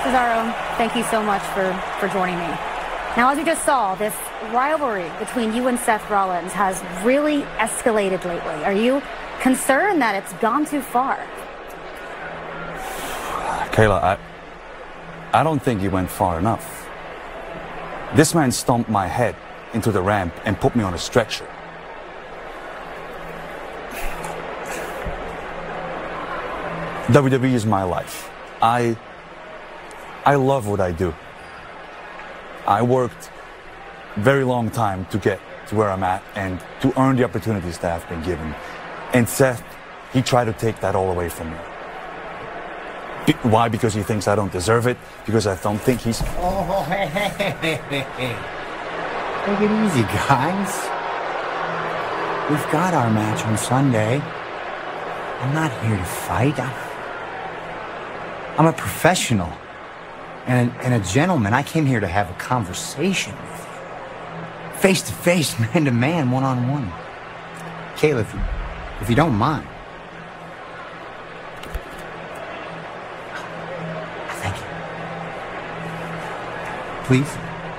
Cesaro, thank you so much for joining me. Now, as you just saw, this rivalry between you and Seth Rollins has really escalated lately. Are you concerned that it's gone too far? Kayla, I don't think he went far enough. This man stomped my head into the ramp and put me on a stretcher. WWE is my life. I love what I do. I worked very long time to get to where I'm at and to earn the opportunities that I've been given. And Seth, he tried to take that all away from me. Why? Because he thinks I don't deserve it? Because I don't think he's... Oh, hey. Take it easy, guys. We've got our match on Sunday. I'm not here to fight. I'm a professional and a gentleman. I came here to have a conversation with you. Face to face, man to man, one on one. Kayla, if you don't mind. Thank you. Please.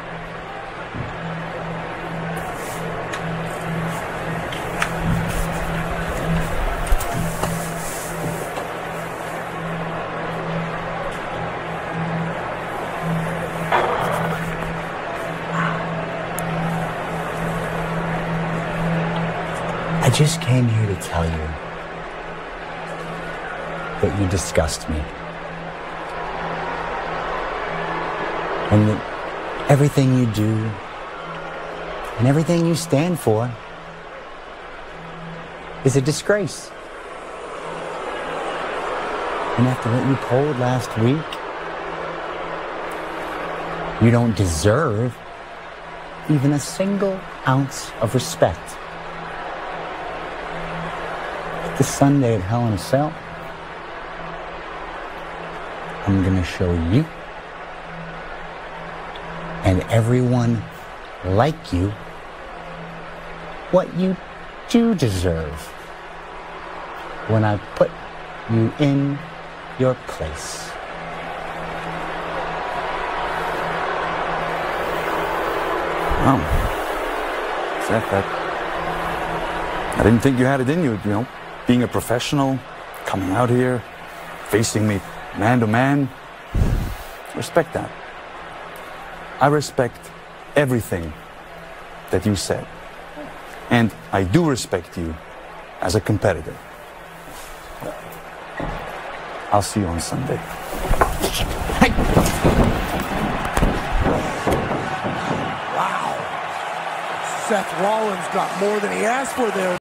I just came here to tell you that you disgust me. And that everything you do and everything you stand for is a disgrace. And after what you pulled last week, you don't deserve even a single ounce of respect. This Sunday at Hell in a Cell, I'm gonna show you and everyone like you what you do deserve when I put you in your place. Wow. Seth, I didn't think you had it in you, being a professional, coming out here, facing me man to man. Respect that. I respect everything that you said. And I do respect you as a competitor. I'll see you on Sunday. Wow. Seth Rollins got more than he asked for there.